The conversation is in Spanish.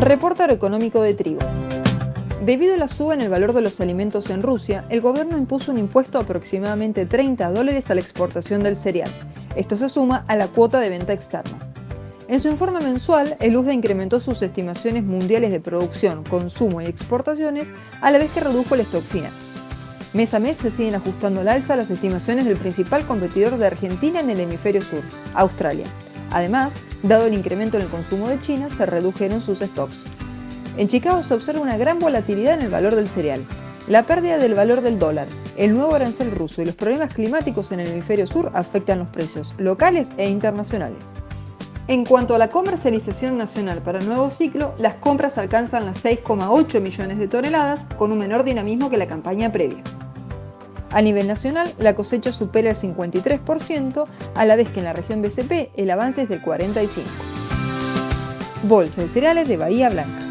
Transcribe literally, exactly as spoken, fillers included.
Reporte económico de trigo. Debido a la suba en el valor de los alimentos en Rusia, el gobierno impuso un impuesto de aproximadamente treinta dólares a la exportación del cereal. Esto se suma a la cuota de venta externa. En su informe mensual, el U S D A incrementó sus estimaciones mundiales de producción, consumo y exportaciones, a la vez que redujo el stock final. Mes a mes se siguen ajustando al alza las estimaciones del principal competidor de Argentina en el hemisferio sur, Australia. Además, dado el incremento en el consumo de China, se redujeron sus stocks. En Chicago se observa una gran volatilidad en el valor del cereal. La pérdida del valor del dólar, el nuevo arancel ruso y los problemas climáticos en el hemisferio sur afectan los precios locales e internacionales. En cuanto a la comercialización nacional para el nuevo ciclo, las compras alcanzan las seis coma ocho millones de toneladas, con un menor dinamismo que la campaña previa. A nivel nacional, la cosecha supera el cincuenta y tres por ciento, a la vez que en la región B C P el avance es del cuarenta y cinco por ciento. Bolsa de cereales de Bahía Blanca.